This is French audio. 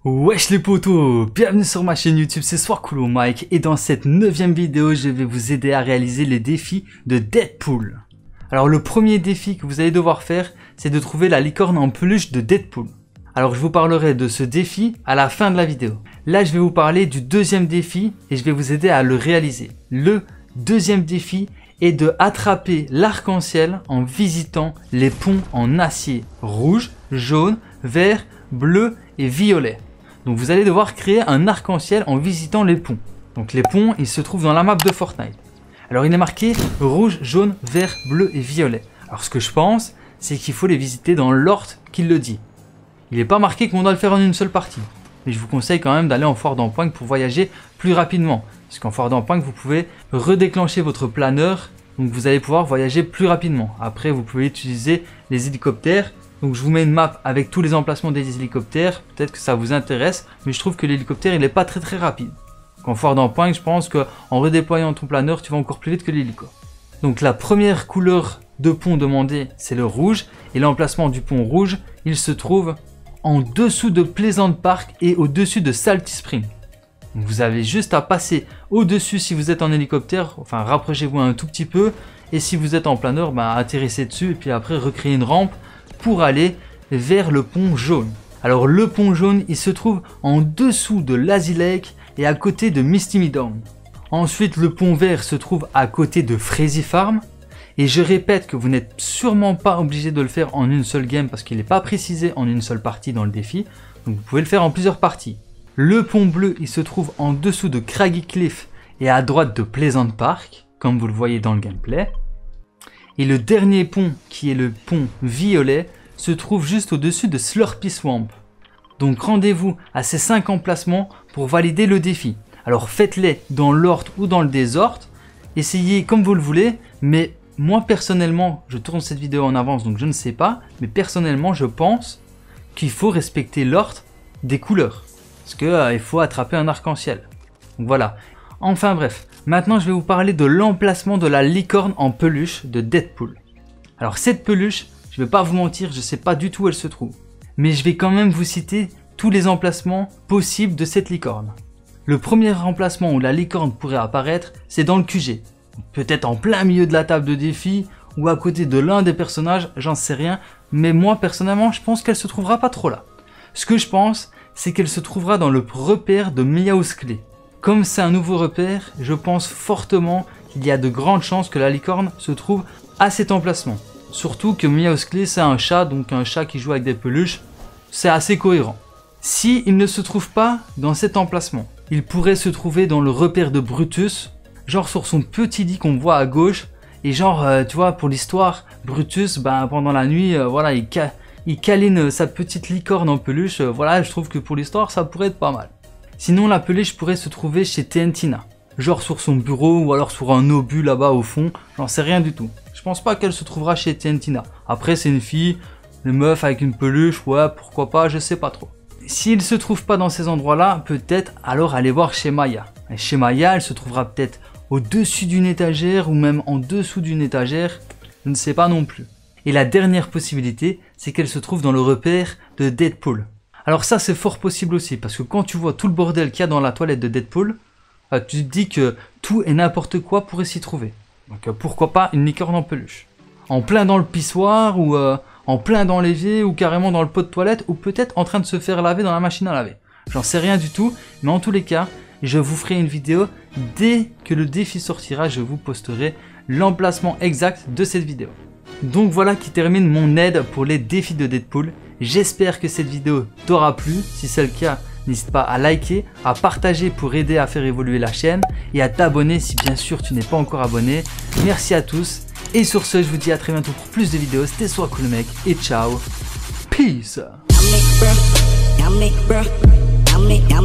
Wesh les potos, bienvenue sur ma chaîne YouTube, c'est Soircoolo Mike et dans cette 9ème vidéo, je vais vous aider à réaliser les défis de Deadpool. Alors le premier défi que vous allez devoir faire, c'est de trouver la licorne en peluche de Deadpool. Alors je vous parlerai de ce défi à la fin de la vidéo. Là je vais vous parler du deuxième défi et je vais vous aider à le réaliser. Le deuxième défi est de attraper l'arc-en-ciel en visitant les ponts en acier rouge, jaune, vert, bleu et violet. Donc vous allez devoir créer un arc-en-ciel en visitant les ponts. Donc les ponts, ils se trouvent dans la map de Fortnite. Alors il est marqué rouge, jaune, vert, bleu et violet. Alors ce que je pense, c'est qu'il faut les visiter dans l'ordre qu'il le dit. Il n'est pas marqué qu'on doit le faire en une seule partie. Mais je vous conseille quand même d'aller en foire d'empoigne pour voyager plus rapidement. Parce qu'en foire d'empoigne, vous pouvez redéclencher votre planeur. Donc vous allez pouvoir voyager plus rapidement. Après, vous pouvez utiliser les hélicoptères. Donc je vous mets une map avec tous les emplacements des hélicoptères, peut-être que ça vous intéresse, mais je trouve que l'hélicoptère il n'est pas très rapide. Donc en foire d'empoigne, je pense qu'en redéployant ton planeur, tu vas encore plus vite que l'hélico. Donc la première couleur de pont demandée, c'est le rouge, et l'emplacement du pont rouge, il se trouve en dessous de Pleasant Park et au-dessus de Salty Spring. Donc vous avez juste à passer au-dessus si vous êtes en hélicoptère, enfin rapprochez-vous un tout petit peu, et si vous êtes en planeur, atterrissez dessus, et puis après recréer une rampe, pour aller vers le pont jaune. Alors le pont jaune, il se trouve en dessous de Lazy Lake et à côté de Misty Meadow. Ensuite, le pont vert se trouve à côté de Freezy Farm. Et je répète que vous n'êtes sûrement pas obligé de le faire en une seule game parce qu'il n'est pas précisé en une seule partie dans le défi. Donc vous pouvez le faire en plusieurs parties. Le pont bleu, il se trouve en dessous de Craggy Cliff et à droite de Pleasant Park, comme vous le voyez dans le gameplay. Et le dernier pont, qui est le pont violet, se trouve juste au-dessus de Slurpy Swamp. Donc rendez-vous à ces 5 emplacements pour valider le défi. Alors faites-les dans l'ordre ou dans le désordre, essayez comme vous le voulez, mais moi personnellement, je tourne cette vidéo en avance donc je ne sais pas, mais personnellement je pense qu'il faut respecter l'ordre des couleurs. Parce qu'il faut attraper un arc-en-ciel. Donc voilà. Enfin bref, maintenant je vais vous parler de l'emplacement de la licorne en peluche de Deadpool. Alors cette peluche, je ne vais pas vous mentir, je ne sais pas du tout où elle se trouve. Mais je vais quand même vous citer tous les emplacements possibles de cette licorne. Le premier emplacement où la licorne pourrait apparaître, c'est dans le QG. Peut-être en plein milieu de la table de défi, ou à côté de l'un des personnages, j'en sais rien. Mais moi personnellement, je pense qu'elle se trouvera pas trop là. Ce que je pense, c'est qu'elle se trouvera dans le repère de Meowscles. Comme c'est un nouveau repère, je pense fortement qu'il y a de grandes chances que la licorne se trouve à cet emplacement. Surtout que Meowscles c'est un chat, donc un chat qui joue avec des peluches, c'est assez cohérent. Si il ne se trouve pas dans cet emplacement, il pourrait se trouver dans le repère de Brutus, genre sur son petit lit qu'on voit à gauche, et genre, tu vois, pour l'histoire, Brutus, pendant la nuit, voilà, il câline sa petite licorne en peluche, voilà, je trouve que pour l'histoire, ça pourrait être pas mal. Sinon, la peluche pourrait se trouver chez TNTina, genre sur son bureau ou alors sur un obus là-bas au fond, j'en sais rien du tout. Je pense pas qu'elle se trouvera chez TNTina. Après, c'est une fille, une meuf avec une peluche, ouais, pourquoi pas, je sais pas trop. S'il se trouve pas dans ces endroits-là, peut-être alors aller voir chez Maya. Et chez Maya, elle se trouvera peut-être au-dessus d'une étagère ou même en dessous d'une étagère, je ne sais pas non plus. Et la dernière possibilité, c'est qu'elle se trouve dans le repère de Deadpool. Alors ça c'est fort possible aussi, parce que quand tu vois tout le bordel qu'il y a dans la toilette de Deadpool, tu te dis que tout et n'importe quoi pourrait s'y trouver. Donc pourquoi pas une licorne en peluche. En plein dans le pissoir, ou en plein dans l'évier, ou carrément dans le pot de toilette, ou peut-être en train de se faire laver dans la machine à laver. J'en sais rien du tout, mais en tous les cas, je vous ferai une vidéo dès que le défi sortira, je vous posterai l'emplacement exact de cette vidéo. Donc voilà qui termine mon aide pour les défis de Deadpool. J'espère que cette vidéo t'aura plu. Si c'est le cas, n'hésite pas à liker, à partager pour aider à faire évoluer la chaîne et à t'abonner si bien sûr tu n'es pas encore abonné. Merci à tous et sur ce, je vous dis à très bientôt pour plus de vidéos. C'était Soircoolo Mike et ciao. Peace.